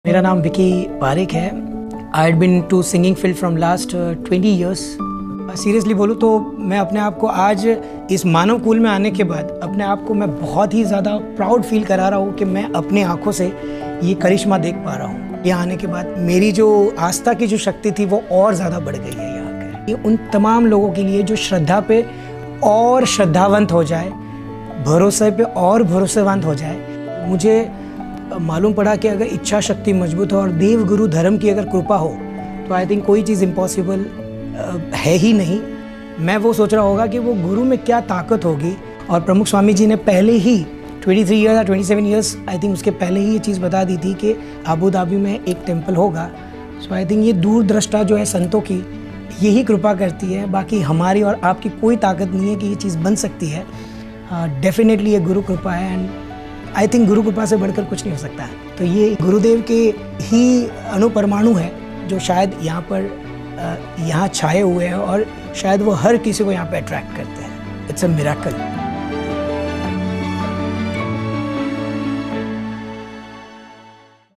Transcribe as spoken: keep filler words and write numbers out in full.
मेरा नाम विकी पारिक है। I had been to singing field from last twenty years. Seriously बोलूँ तो मैं अपने आप को आज इस मानव कुल में आने के बाद अपने आप को मैं बहुत ही ज़्यादा प्राउड फील करा रहा हूँ कि मैं अपने आँखों से ये करिश्मा देख पा रहा हूँ। यहाँ आने के बाद मेरी जो आस्था की जो शक्ति थी वो और ज़्यादा बढ़ गई है यहाँ के। ये उन तमाम लोगों के लिए जो श्रद्धा पे और श्रद्धावंत हो जाए, भरोसे पे और भरोसेवंत हो जाए। मुझे मालूम पड़ा कि अगर इच्छा शक्ति मजबूत हो और देव गुरु धर्म की अगर कृपा हो तो आई थिंक कोई चीज़ इम्पॉसिबल है ही नहीं। मैं वो सोच रहा होगा कि वो गुरु में क्या ताकत होगी। और प्रमुख स्वामी जी ने पहले ही तेईस ईयर्स या सत्ताईस ईयर्स आई थिंक उसके पहले ही ये चीज़ बता दी थी कि अबू धाबी में एक टेम्पल होगा। सो आई थिंक ये दूरदृष्टा जो है संतों की यही कृपा करती है। बाकी हमारी और आपकी कोई ताकत नहीं है कि ये चीज़ बन सकती है। डेफिनेटली uh, ये गुरु कृपा है एंड आई थिंक गुरु कृपा से बढ़कर कुछ नहीं हो सकता है। तो ये गुरुदेव के ही अणुपरमाणु है जो शायद यहाँ पर यहाँ छाए हुए हैं और शायद वो हर किसी को यहाँ पे अट्रैक्ट करते हैं। It's a miracle.